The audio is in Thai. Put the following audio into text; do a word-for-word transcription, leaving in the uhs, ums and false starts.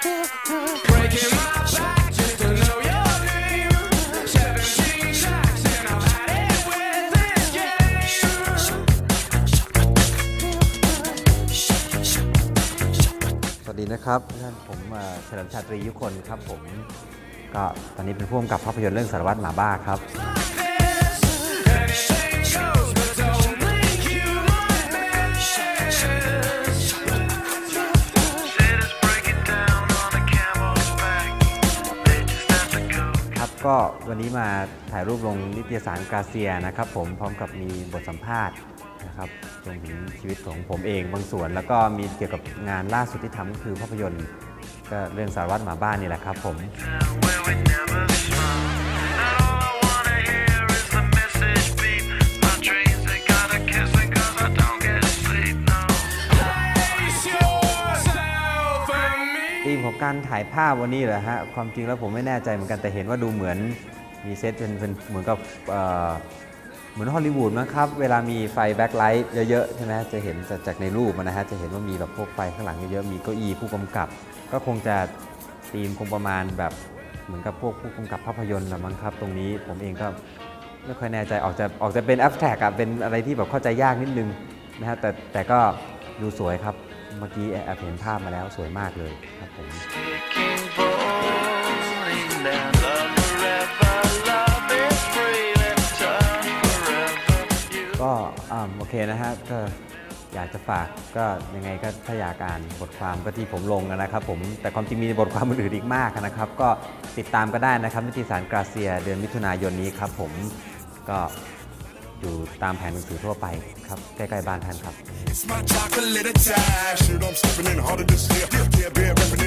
สวัสดีนะครับท่านผมเฉลิมชาตรียุคนครับผมก็ตอนนี้เป็นผู้กำกับภาพยนตร์เรื่องสารวัตรหมาบ้าครับครับก็วันนี้มาถ่ายรูปลงนิตยสารกาเซียนะครับผมพร้อมกับมีบทสัมภาษณ์นะครับรวมถึงชีวิตของผมเองบางส่วนแล้วก็มีเกี่ยวกับงานล่าสุดที่ทำก็คือภาพยนตร์ก็เรื่องสารวัตรหมาบ้านนี่แหละครับผมธีมของการถ่ายภาพวันนี้เหรอฮะความจริงแล้วผมไม่แน่ใจเหมือนกันแต่เห็นว่าดูเหมือนมีเซตเป็นเป็นเหมือนกับเหมือนฮอลลีวูดมั้งครับเวลามีไฟแบ็คไลท์เยอะๆใช่ไหมจะเห็นจากในรูปนะฮะจะเห็นว่ามีแบบพวกไฟข้างหลังเยอะๆมีเก้าอี้ผู้กำกับก็คงจะธีมคงประมาณแบบเหมือนกับพวกผู้กำกับภาพยนตร์ละมั้งครับตรงนี้ผมเองก็ไม่ค่อยแน่ใจออกจะออกจะเป็นแอบสแตรกอะเป็นอะไรที่แบบเข้าใจยากนิดนึงนะฮะแต่แต่ก็ดูสวยครับเมื่อกี้แอบเห็นภาพมาแล้วสวยมากเลยครับผมก็โอเคนะฮะก็อยากจะฝากก็ยังไงก็ถ้าอยากอ่านบทความก็ที่ผมลงนะครับผมแต่ความจริงมีบทความอื่นๆอีกมากนะครับก็ติดตามก็ได้นะครับนิตยสารกาเซียเดือนมิถุนายนนี้ครับผมก็อยู่ตามแผงหนังสือทั่วไปครับใกล้ๆบ้านท่านครับ